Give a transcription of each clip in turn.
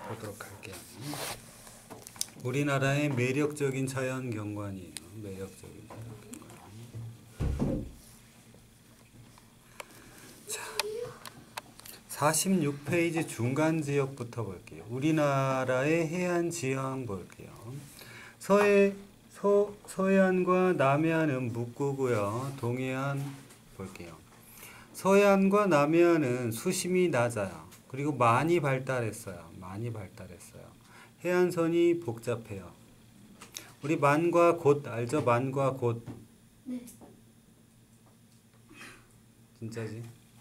보도록 할게요. 우리나라의 매력적인 자연 경관이에요. 매력적인 자연 경관. 자, 46페이지 중간 지역부터 볼게요. 우리나라의 해안 지형 볼게요. 서해안과 남해안은 묵고고요. 동해안 볼게요. 서해안과 남해안은 수심이 낮아요. 그리고 많이 발달했어요. 많이 발달했어요. 해안선이 복잡해요. 우리 만과 곶 알죠? 만과 곶. 네. 진짜지?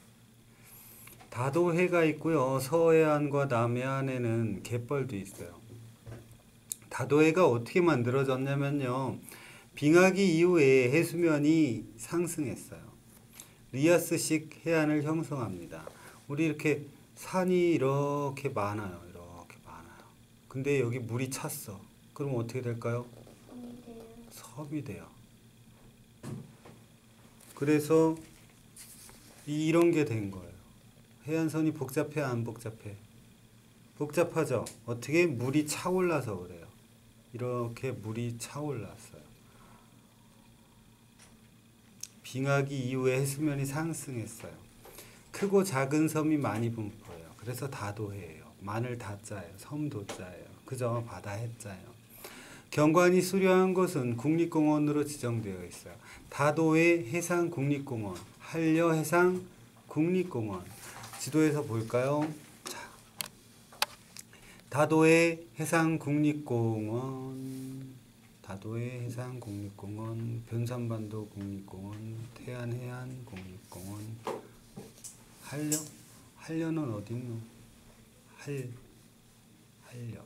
다도해가 있고요. 서해안과 남해안에는 갯벌도 있어요. 다도해가 어떻게 만들어졌냐면요. 빙하기 이후에 해수면이 상승했어요. 리아스식 해안을 형성합니다. 우리 이렇게 산이 이렇게 많아요. 이렇게 많아요. 근데 여기 물이 찼어. 그럼 어떻게 될까요? 섬이 돼요. 그래서 이런 게 된 거예요. 해안선이 복잡해, 안 복잡해? 복잡하죠? 어떻게? 물이 차올라서 그래요. 이렇게 물이 차올랐어요. 빙하기 이후에 해수면이 상승했어요. 크고 작은 섬이 많이 분포해요. 그래서 다도해예요. 마늘 다자예요. 섬도자예요. 그죠? 바다 해자예요. 경관이 수려한 곳은 국립공원으로 지정되어 있어요. 다도해 해상국립공원, 한려해상국립공원. 지도에서 볼까요? 자, 다도해 해상국립공원, 다도해 해상국립공원, 변산반도 국립공원, 태안해안국립공원. 한려는 어디 있노? 한려.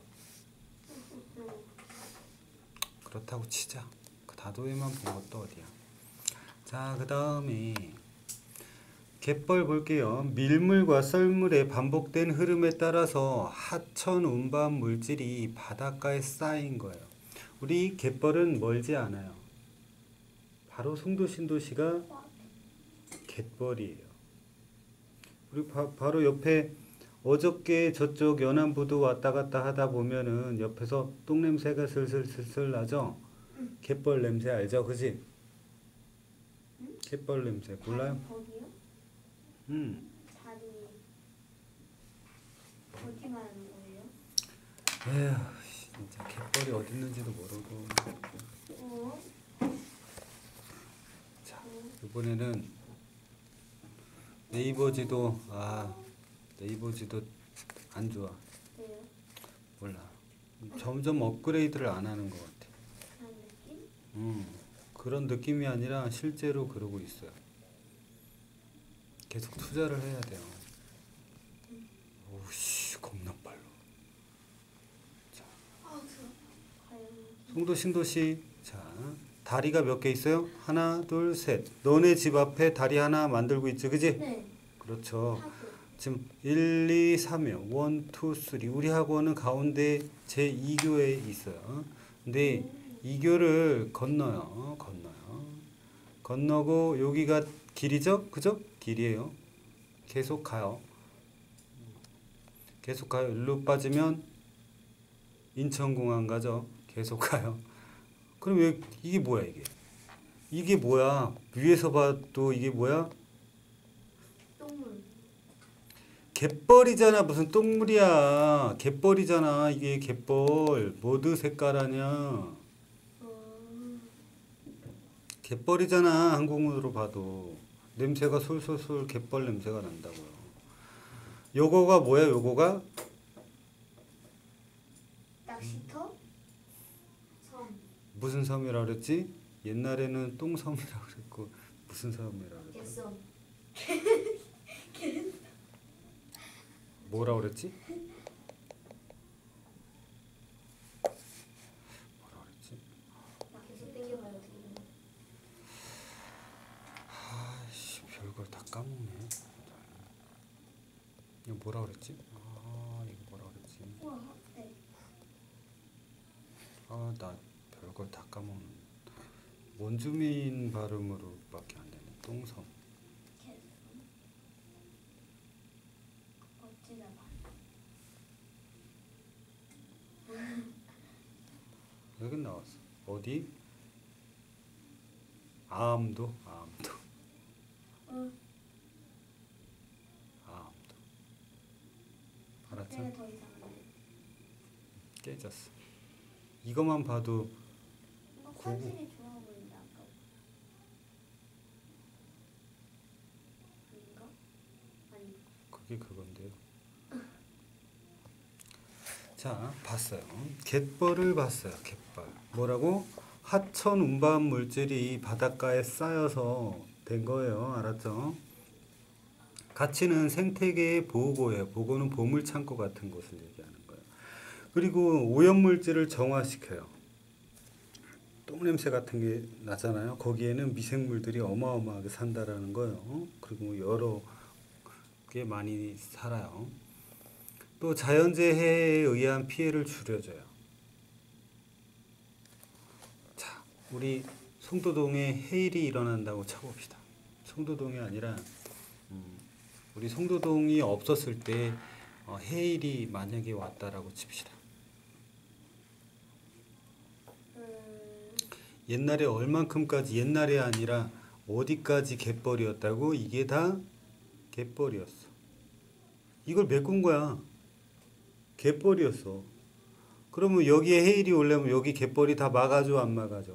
그렇다고 치자. 그 다도해만 본 것도 어디야. 자, 그 다음에 갯벌 볼게요. 밀물과 썰물의 반복된 흐름에 따라서 하천 운반 물질이 바닷가에 쌓인 거예요. 우리 갯벌은 멀지 않아요. 바로 송도 신도시가 갯벌이에요. 그리고 바로 옆에 어저께 저쪽 연안부두 왔다 갔다 하다 보면은 옆에서 똥냄새가 슬슬 나죠? 갯벌 냄새 알죠? 그지? 갯벌 냄새 몰라요? 거기요? 자리 어디 말하는 거예요? 에휴 진짜 갯벌이 어디 있는지도 모르고. 자, 이번에는 네이버 지도 네이버 지도 안 좋아. 왜요? 몰라. 점점 업그레이드를 안 하는 것 같아. 그런 느낌? 그런 느낌이 아니라 실제로 그러고 있어요. 계속 투자를 해야 돼요. 오씨 겁나 빨라. 자, 송도 신도시. 자, 다리가 몇 개 있어요? 하나, 둘, 셋. 너네 집 앞에 다리 하나 만들고 있지, 그지? 네. 그렇죠. 지금 1, 2, 3이요. 1, 2, 3. 우리 학원은 가운데 제2교에 있어요. 근데 2교를 건너요. 건너고 여기가 길이죠? 그죠? 길이에요. 계속 가요. 일로 빠지면 인천공항 가죠. 계속 가요. 그럼 이게 뭐야 이게? 이게 뭐야? 위에서 봐도 이게 뭐야? 똥물. 갯벌이잖아. 무슨 똥물이야. 갯벌이잖아. 이게 갯벌. 모두 색깔 아냐. 갯벌이잖아. 한국문으로 봐도. 냄새가 솔솔솔 갯벌 냄새가 난다고요. 요거가 뭐야? 요거가? 낚시터? 섬. 무슨 섬이라 그랬지? 옛날에는 똥섬이라고 그랬고 무슨 섬이라 그랬지? 개섬. 뭐라 그랬지? 계속 땡겨봐요. 아이씨 별걸 다 까먹네. 이거 뭐라 그랬지? 이거 뭐라 그랬지? 우와, 네. 나 별걸 다 까먹는. 원주민 발음으로밖에 안 되네. 똥섬. 개섬. 어찌나 봐. 나왔어. 어디? 암도. 응. 암도. 알았죠? 내가 더 이상한데. 깨졌어. 이것만 봐도 이거 구구. 컨실이 좋아 보인다. 아까. 아닌가? 아니. 그게 그건데요. 자, 봤어요. 갯벌을 봤어요. 갯벌. 뭐라고? 하천 운반 물질이 바닷가에 쌓여서 된 거예요. 알았죠? 가치는 생태계의 보고예요. 보고는 보물 창고 같은 곳을 얘기하는 거예요. 그리고 오염물질을 정화시켜요. 똥냄새 같은 게 나잖아요. 거기에는 미생물들이 어마어마하게 산다라는 거예요. 그리고 여러 게 많이 살아요. 또 자연재해에 의한 피해를 줄여줘요. 자, 우리 송도동에 해일이 일어난다고 쳐봅시다. 송도동이 아니라 우리 송도동이 없었을 때 해일이 만약에 왔다라고 칩시다. 옛날에 얼만큼까지, 옛날이 아니라 어디까지 갯벌이었다고? 이게 다 갯벌이었어. 이걸 메꾼 거야. 갯벌이었어. 그러면 여기에 해일이 오려면 여기 갯벌이 다 막아줘, 안 막아줘?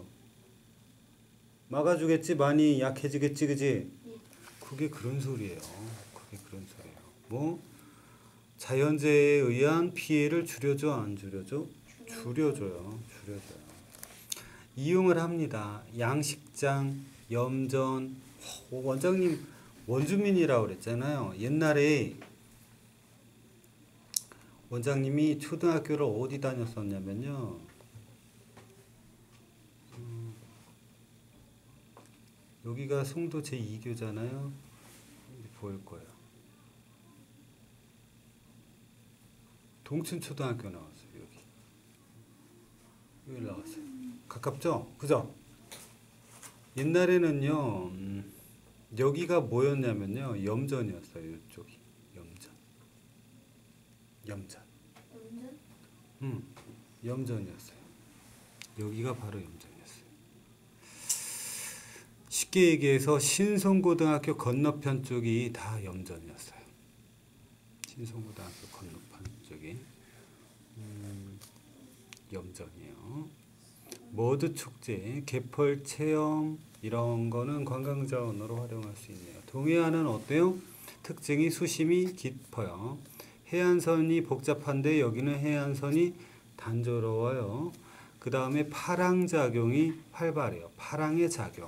막아주겠지? 많이 약해지겠지, 그지? 그게 그런 소리예요. 그게 그런 소리예요. 뭐? 자연재해에 의한 피해를 줄여줘, 안 줄여줘? 줄여줘요. 줄여줘요. 이용을 합니다. 양식장, 염전. 원장님 원주민이라고 그랬잖아요. 옛날에 원장님이 초등학교를 어디 다녔었냐면요. 여기가 송도 제2교잖아요. 보일 거예요. 동춘초등학교 나왔어요. 여기 나왔어요. 가깝죠? 그죠? 옛날에는요. 여기가 뭐였냐면요. 염전이었어요. 이쪽이. 염전. 염전? 염전이었어요. 여기가 바로 염전이었어요. 쉽게 얘기해서 신송고등학교 건너편 쪽이 다 염전이었어요. 신송고등학교 건너편 쪽이 염전이에요. 머드 축제, 갯벌 체험 이런 거는 관광자원으로 활용할 수 있네요. 동해안은 어때요? 특징이 수심이 깊어요. 해안선이 복잡한데 여기는 해안선이 단조로워요. 그 다음에 파랑작용이 활발해요. 파랑의 작용.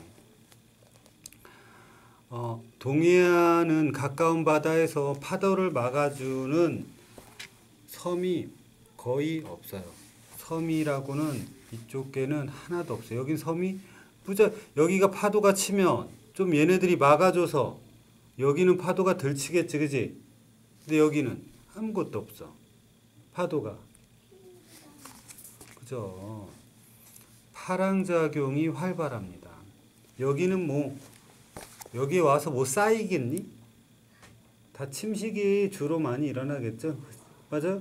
동해안은 가까운 바다에서 파도를 막아주는 섬이 거의 없어요. 섬이라고는 이쪽에는 하나도 없어요. 여긴 섬이 여기가 파도가 치면 좀 얘네들이 막아줘서 여기는 파도가 덜 치겠지, 그지? 근데 여기는 아무것도 없어. 파도가. 그죠? 파랑작용이 활발합니다. 여기는 뭐 여기 와서 뭐 쌓이겠니? 다 침식이 주로 많이 일어나겠죠? 맞아?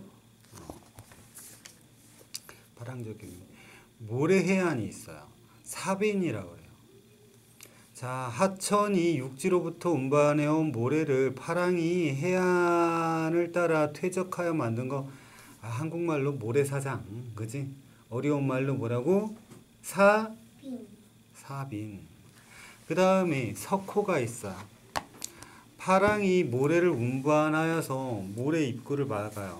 파랑작용이. 모래해안이 있어요. 사빈이라고 해요. 자, 하천이 육지로부터 운반해온 모래를 파랑이 해안을 따라 퇴적하여 만든 거. 한국말로 모래사장, 그지? 어려운 말로 뭐라고? 사빈. 그 다음에 석호가 있어. 파랑이 모래를 운반하여서 모래 입구를 막아요.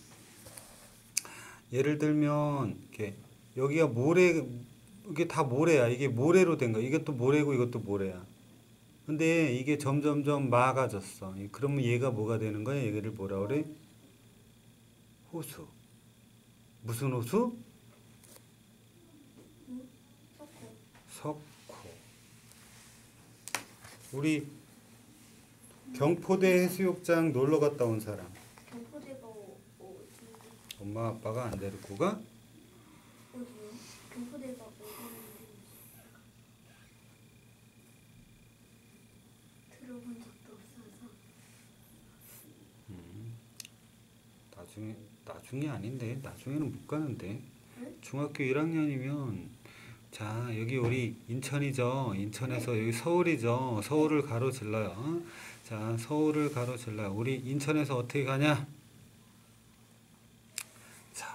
예를 들면 이렇게 여기가 모래, 이게 다 모래야. 이게 모래로 된 거야. 이것도 모래고 이것도 모래야. 근데 이게 점점점 막아졌어. 그러면 얘가 뭐가 되는 거야? 얘를 뭐라 그래? 호수. 무슨 호수? 석호. 우리 경포대 해수욕장 놀러 갔다 온 사람. 경포대가 어디? 엄마 아빠가 안 데리고 가? 어디요? 경포대가 어디? 들어본 적도 없어서. 나중에 아닌데 나중에는 못 가는데. 중학교 1학년이면 자 여기 우리 인천이죠. 인천에서 여기 서울이죠. 서울을 가로질러요. 자 서울을 가로질러요. 우리 인천에서 어떻게 가냐? 자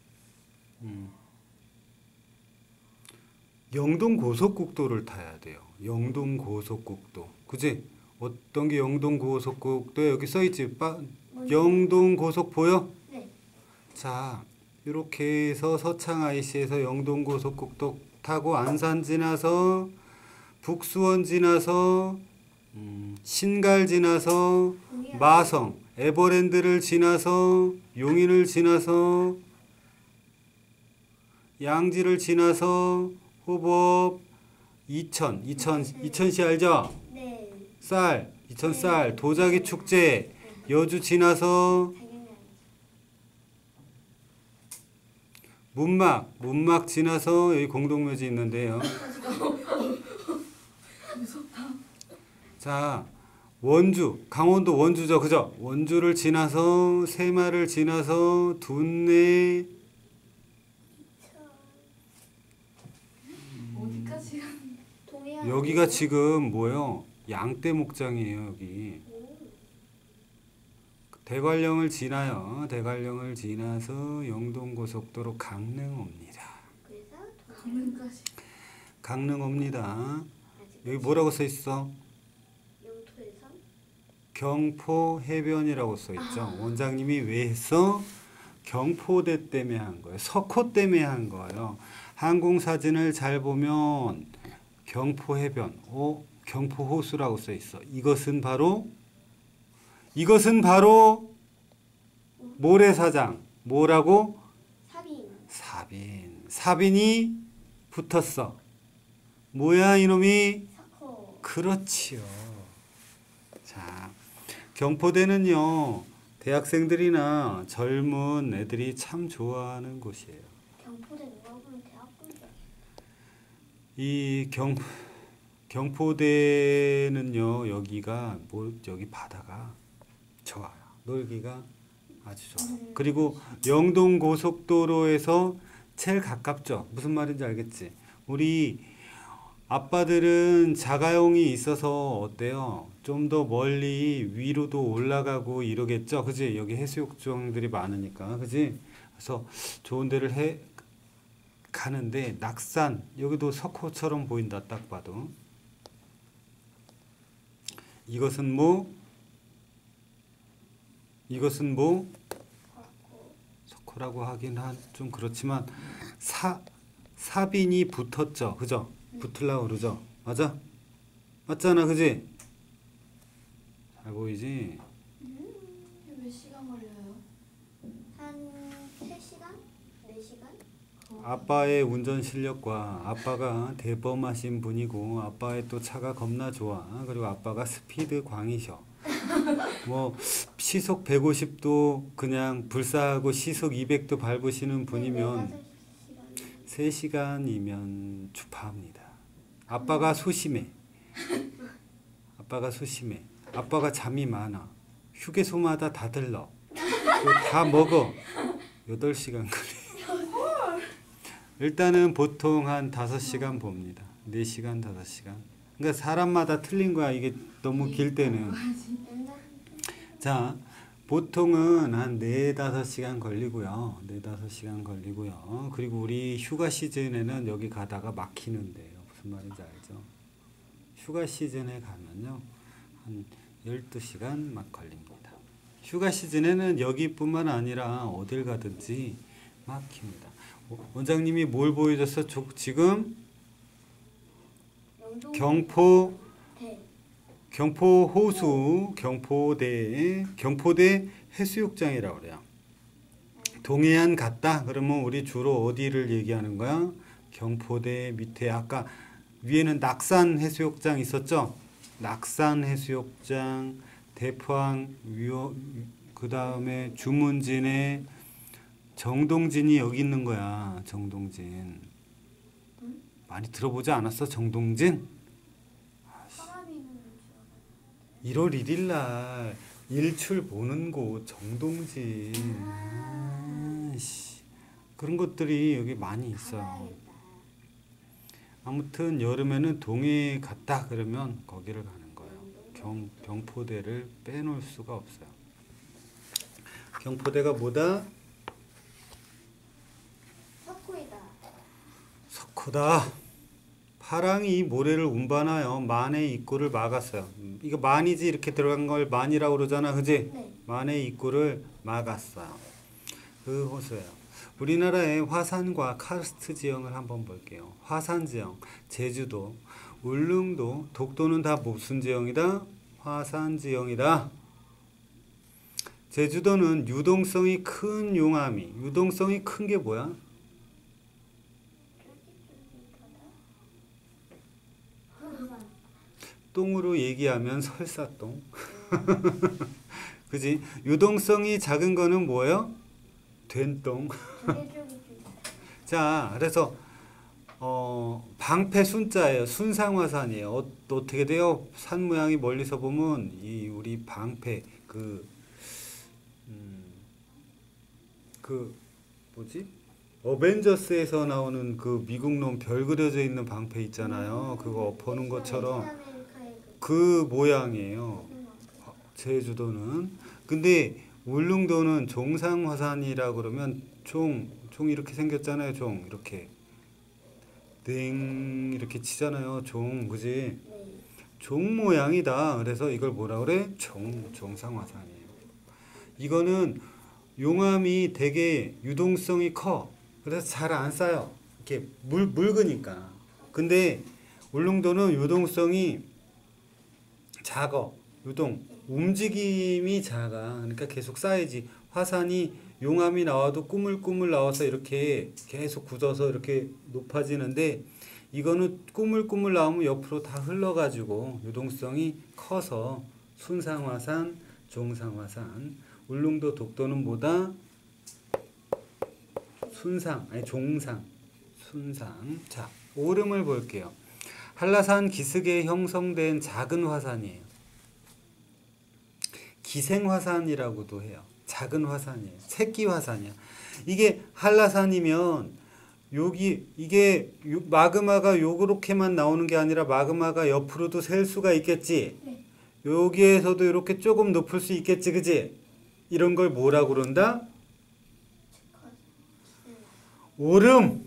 영동 고속국도를 타야 돼요. 영동 고속국도. 그지? 어떤 게 영동 고속국도에 여기 써 있지? 영동 고속 보여? 네. 자, 이렇게 해서 서창 IC에서 영동 고속국도 타고 안산 지나서 북수원 지나서 신갈 지나서 마성, 에버랜드를 지나서 용인을 지나서 양지를 지나서 호법, 이천시 알죠? 네. 쌀, 이천 쌀, 도자기 축제, 여주 지나서 당연히 알죠. 문막 지나서 여기 공동묘지 있는데요. 자, 원주, 강원도 원주죠, 그죠? 원주를 지나서 새마를 지나서 둔내 어디까지 가? 동해안. 여기가 지금 뭐예요? 양떼 목장이에요, 여기. 오. 대관령을 지나요. 대관령을 지나서 영동고속도로 강릉 옵니다. 그래서 강릉까지. 강릉 옵니다. 아직 여기 뭐라고 써 있어? 영토에서 경포 해변이라고 써 있죠. 원장님이 왜 했어? 경포대 때문에 한 거예요. 석호 때문에 한 거예요. 항공사진을 잘 보면 경포 해변, 경포 호수라고 써 있어. 이것은 바로 모래사장. 뭐라고? 사빈. 사빈이 붙었어. 뭐야 이놈이? 사커. 그렇지요. 자, 경포대는요. 대학생들이나 젊은 애들이 참 좋아하는 곳이에요. 경포대 누가 보면 대학교죠. 이 경포대는요. 여기가 여기 바다가 좋아요. 놀기가 아주 좋아요. 그리고 영동 고속도로에서 제일 가깝죠. 무슨 말인지 알겠지? 우리 아빠들은 자가용이 있어서 어때요? 좀 더 멀리 위로도 올라가고 이러겠죠. 그지? 여기 해수욕장들이 많으니까. 그지? 그래서 좋은 데를 가는데 낙산 여기도 석호처럼 보인다. 딱 봐도. 이것은 뭐? 사커. 석호라고 하긴 좀 그렇지만 사빈이 붙었죠. 그죠? 붙으려고 그러죠. 맞아? 맞잖아. 그지? 잘 보이지? 몇 시간 걸려요? 한 3시간? 4시간? 아빠의 운전 실력과 아빠가 대범하신 분이고 아빠의 또 차가 겁나 좋아. 그리고 아빠가 스피드 광이셔. 뭐 시속 150도 그냥 불사하고 시속 200도 밟으시는 분이면 3시간이면 주파합니다. 아빠가 소심해. 아빠가 잠이 많아. 휴게소마다 다 들러. 다 먹어. 8시간 걸려. 일단은 보통 한 5시간 봅니다. 4시간, 5시간. 그러니까 사람마다 틀린 거야. 이게 너무 길 때는. 자, 보통은 한 4-5시간 걸리고요. 4-5시간 걸리고요. 그리고 우리 휴가 시즌에는 여기 가다가 막히는데요. 무슨 말인지 알죠? 휴가 시즌에 가면요. 한 12시간 막 걸립니다. 휴가 시즌에는 여기뿐만 아니라 어딜 가든지 막힙니다. 원장님이 뭘 보여줬어? 지금 경포 호수, 경포대 해수욕장이라고 그래요. 동해안 갔다? 그러면 우리 주로 어디를 얘기하는 거야? 경포대 밑에 아까 위에는 낙산 해수욕장 있었죠? 낙산 해수욕장, 대포항, 그 다음에 주문진에 정동진이 여기 있는 거야. 정동진. 많이 들어보지 않았어? 정동진? 1월 1일 날 일출 보는 곳 정동진. 그런 것들이 여기 많이 있어요. 가봐야겠다. 아무튼 여름에는 동해 갔다 그러면 거기를 가는 거예요. 경포대를 빼놓을 수가 없어요. 경포대가 뭐다? 석호이다. 석호다. 파랑이 모래를 운반하여 만의 입구를 막았어요. 이거 만이지 이렇게 들어간 걸 만이라고 그러잖아, 그지? 네. 만의 입구를 막았어요. 그 호수예요. 우리나라의 화산과 카르스트 지형을 한번 볼게요. 화산 지형, 제주도, 울릉도, 독도는 다 무슨 지형이다? 화산 지형이다. 제주도는 유동성이 큰 용암이, 유동성이 큰 게 뭐야? 똥으로 얘기하면 설사똥. 그지? 유동성이 작은 거는 뭐예요? 된똥. 자, 그래서 방패 순자예요. 순상화산이에요. 어떻게 돼요? 산 모양이 멀리서 보면 이 우리 방패 뭐지? 어벤져스에서 나오는 그 미국놈 별 그려져 있는 방패 있잖아요. 그거 보는 것처럼 그 모양이에요. 제주도는. 근데 울릉도는 종상화산이라 그러면 종 이렇게 생겼잖아요. 종 이렇게 땡 이렇게 치잖아요. 종 그지? 종 모양이다. 그래서 이걸 뭐라 그래? 종상화산이에요. 이거는 용암이 되게 유동성이 커. 그래서 잘 안 쌓여. 이렇게 묽으니까. 근데 울릉도는 유동성이 작아. 움직임이 작아. 그러니까 계속 쌓이지. 화산이 용암이 나와도 꾸물꾸물 나와서 이렇게 계속 굳어서 이렇게 높아지는데 이거는 꾸물꾸물 나오면 옆으로 다 흘러가지고 유동성이 커서 순상화산, 종상화산. 울릉도, 독도는 뭐다? 종상. 순상. 자, 오름을 볼게요. 한라산 기슭에 형성된 작은 화산이에요. 기생화산이라고도 해요. 작은 화산이에요. 새끼 화산이야. 이게 한라산이면 이게 마그마가 요렇게만 나오는 게 아니라 마그마가 옆으로도 셀 수가 있겠지. 네. 여기에서도 이렇게 조금 높을 수 있겠지, 그지? 이런 걸 뭐라고 그런다? 오름.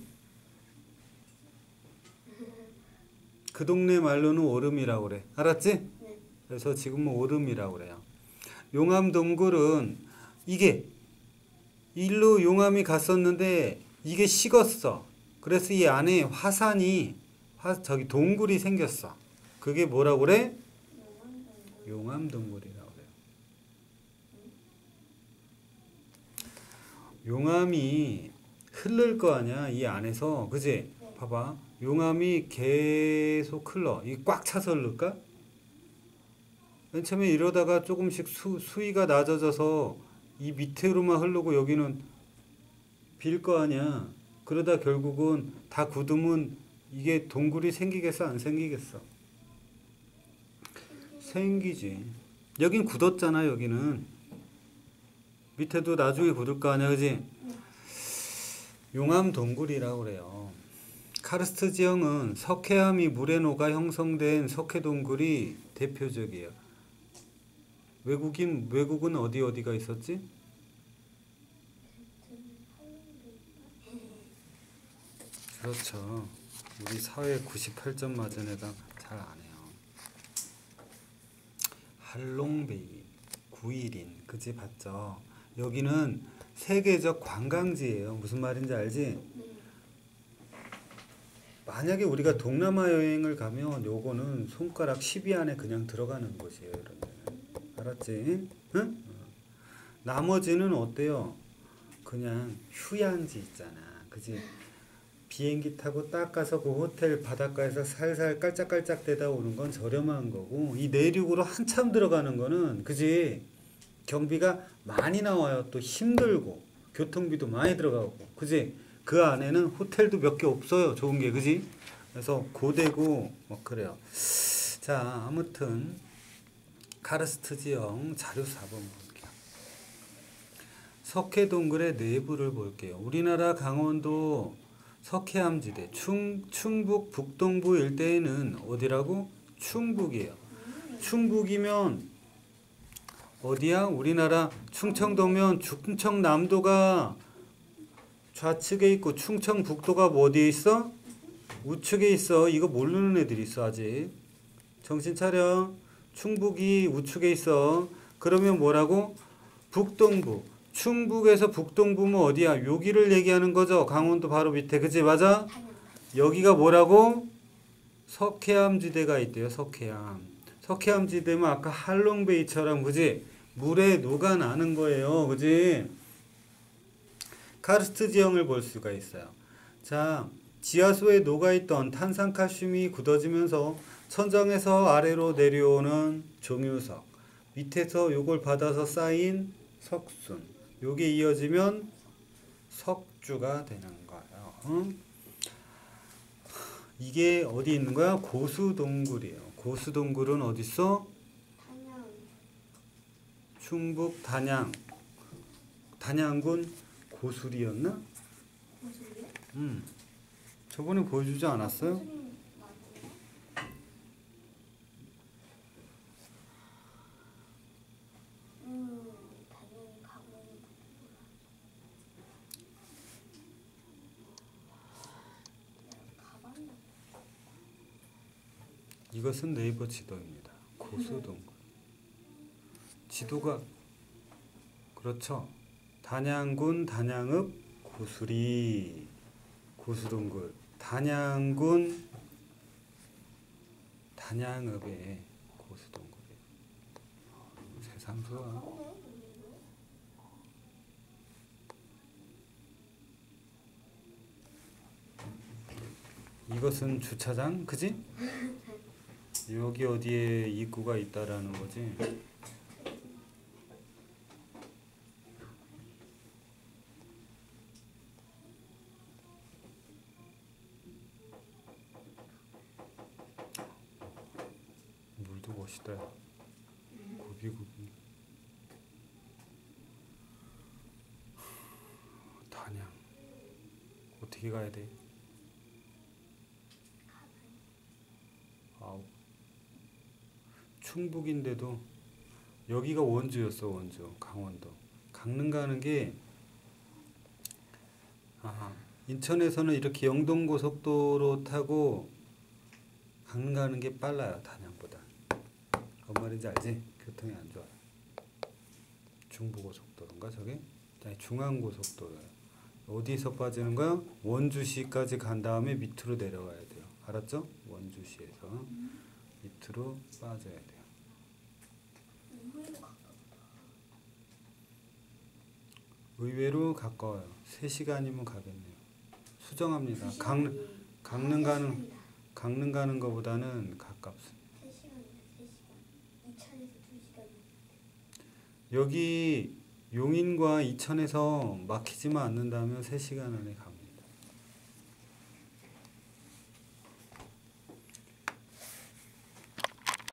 그 동네 말로는 오름이라고 그래. 알았지? 네. 그래서 지금은 오름이라고 그래요. 용암 동굴은 이게 일로 용암이 갔었는데 이게 식었어. 그래서 이 안에 화산이 저기 동굴이 생겼어. 그게 뭐라고 그래? 용암 동굴이라고 그래요. 용암이 흐를 거 아니야, 이 안에서. 그지? 네. 봐봐. 용암이 계속 흘러. 이게 꽉 차서 흐를까? 맨 처음에 이러다가 조금씩 수위가 낮아져서 이 밑으로만 흐르고 여기는 빌 거 아니야. 그러다 결국은 다 굳으면 이게 동굴이 생기겠어, 안 생기겠어? 생기지. 여긴 굳었잖아, 여기는. 밑에도 나중에 굳을 거 아니야, 그지? 용암 동굴이라고 그래요. 카르스트 지형은 석회암이 물에 녹아 형성된 석회 동굴이 대표적이에요. 외국은 어디가 있었지? 그렇죠. 우리 사회 98점 맞은 애가 잘 안 해요. 할롱베이, 구일인, 그지 봤죠? 여기는 세계적 관광지예요. 무슨 말인지 알지? 만약에 우리가 동남아 여행을 가면 요거는 손가락 10위 안에 그냥 들어가는 곳이에요. 이런 데는. 알았지? 응? 나머지는 어때요? 그냥 휴양지 있잖아. 그지? 비행기 타고 딱 가서 그 호텔 바닷가에서 살살 깔짝깔짝 대다 오는 건 저렴한 거고, 이 내륙으로 한참 들어가는 거는, 그지? 경비가 많이 나와요. 또 힘들고 교통비도 많이 들어가고, 그지? 그 안에는 호텔도 몇 개 없어요. 좋은 게, 그지? 그래서 고되고 뭐 그래요. 자, 아무튼 카르스트 지형 자료 4번 볼게요. 석회 동굴의 내부를 볼게요. 우리나라 강원도 석회암지대 충북 북동부 일대에는 어디라고? 충북이에요. 충북이면 어디야? 우리나라 충청도면 충청남도가 좌측에 있고 충청북도가 뭐 어디에 있어? 우측에 있어. 이거 모르는 애들이 있어 아직. 정신 차려. 충북이 우측에 있어. 그러면 뭐라고? 북동부. 충북에서 북동부면 어디야? 여기를 얘기하는 거죠. 강원도 바로 밑에. 그치? 맞아? 여기가 뭐라고? 석회암지대가 있대요. 석회암. 석회암지대면 아까 할롱베이처럼 그지? 물에 녹아나는 거예요. 그지? 카르스트 지형을 볼 수가 있어요. 자, 지하수에 녹아있던 탄산칼슘이 굳어지면서 천장에서 아래로 내려오는 종유석, 밑에서 요걸 받아서 쌓인 석순, 요게 이어지면 석주가 되는 거예요. 응? 이게 어디 있는 거야? 고수동굴이에요. 고수동굴은 어디 있어? 단양. 충북 단양. 단양군 고수리였나? 고수리요? 저번에 보여주지 않았어요? 고수리 맞나요? 당연히 가보니 가봤나? 이것은 네이버 지도입니다. 고수동굴. 지도가 그렇죠. 단양군 단양읍 고수리 고수동굴. 단양군 단양읍의 고수동굴이에요. 세상 좋아. 이것은 주차장, 그지? 여기 어디에 입구가 있다라는 거지. 물도 멋있다. 굽이굽이. 단양. 어떻게 가야 돼? 아우. 충북인데도 여기가 원주였어. 원주 강원도. 강릉 가는 게 인천에서는 이렇게 영동고속도로 타고 강릉 가는 게 빨라요. 단양보다. 뭔 말인지 알지? 교통이 안 좋아요. 중부고속도로인가 저게? 아니 중앙고속도로예요. 어디서 빠지는 거야? 원주시까지 간 다음에 밑으로 내려가야 돼요. 알았죠? 원주시에서 밑으로 빠져야 돼요. 의외로 가까워요. 3시간이면 가겠네요. 수정합니다. 강릉 가는 거보다는 가깝습니다. 3시간이다. 3시간. 이천에서 2시간. 여기 용인과 이천에서 막히지만 않는다면 3시간 안에 가.